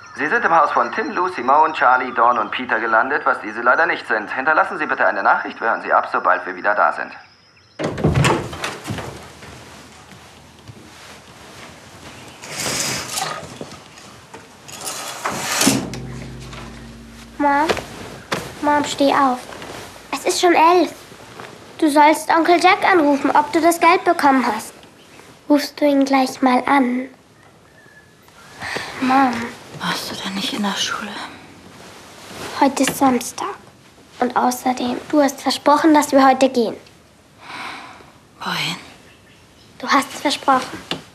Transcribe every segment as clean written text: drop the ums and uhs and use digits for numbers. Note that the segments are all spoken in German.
Sie sind im Haus von Tim, Lou, Simone, Charlie, Dawn und Peter gelandet, was diese leider nicht sind. Hinterlassen Sie bitte eine Nachricht, wir hören Sie ab, sobald wir wieder da sind. Mom, steh auf. Es ist schon 11. Du sollst Onkel Jack anrufen, ob du das Geld bekommen hast. Rufst du ihn gleich mal an? Mom. Warst du denn nicht in der Schule? Heute ist Samstag. Und außerdem, du hast versprochen, dass wir heute gehen. Wohin? Du hast es versprochen.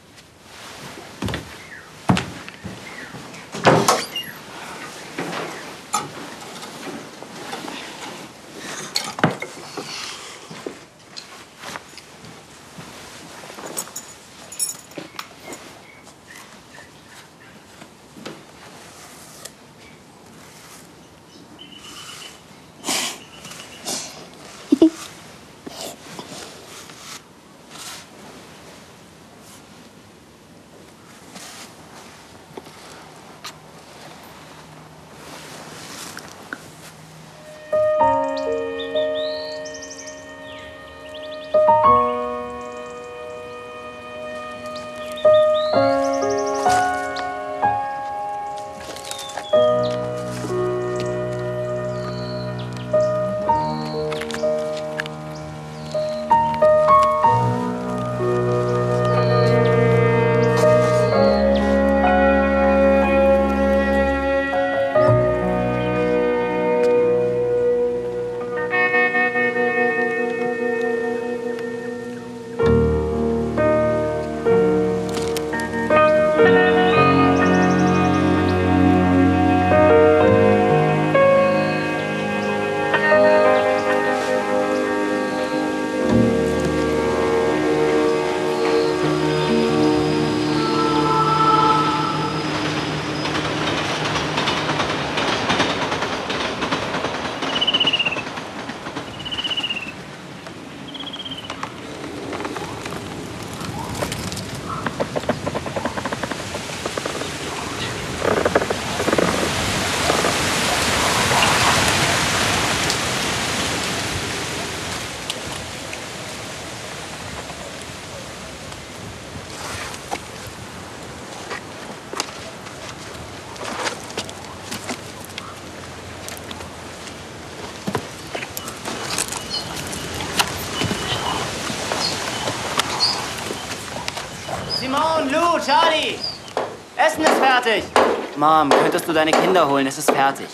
Simone, Lou, Charlie! Essen ist fertig! Mom, könntest du deine Kinder holen? Es ist fertig.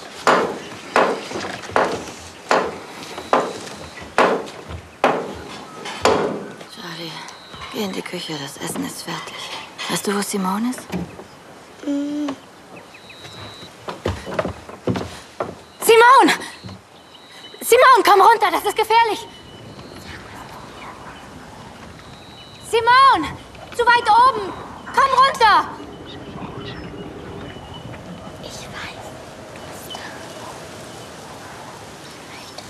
Charlie, geh in die Küche, das Essen ist fertig. Weißt du, wo Simone ist? Simone! Simone, komm runter, das ist gefährlich! Simone! Zu weit oben! Komm runter! Ich weiß, du bist da. Ich möchte,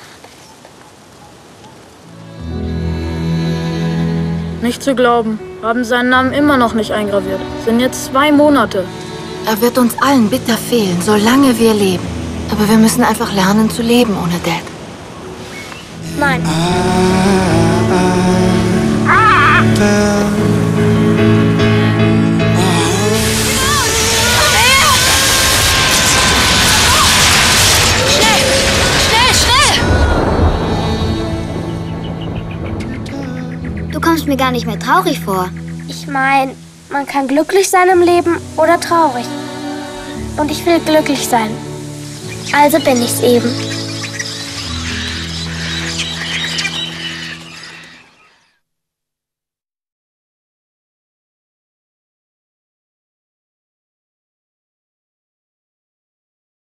dass du da bist. Nicht zu glauben. Haben seinen Namen immer noch nicht eingraviert. Sind jetzt 2 Monate. Er wird uns allen bitter fehlen, solange wir leben. Aber wir müssen einfach lernen zu leben ohne Dad. Nein. Du kommst mir gar nicht mehr traurig vor. Ich meine, man kann glücklich sein im Leben oder traurig. Und ich will glücklich sein. Also bin ich's eben.